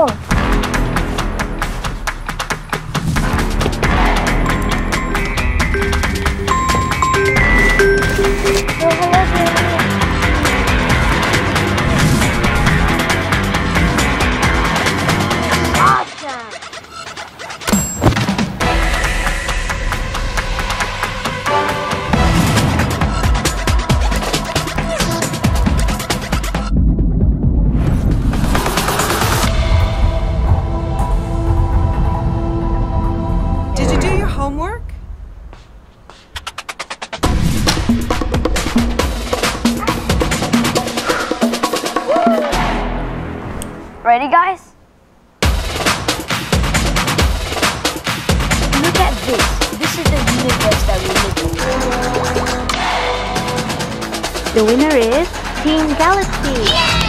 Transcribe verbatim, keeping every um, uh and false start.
Come on. Did you do your homework? Ready, guys? Look at this. This is the universe that we live in. The winner is Team Galaxy. Yeah!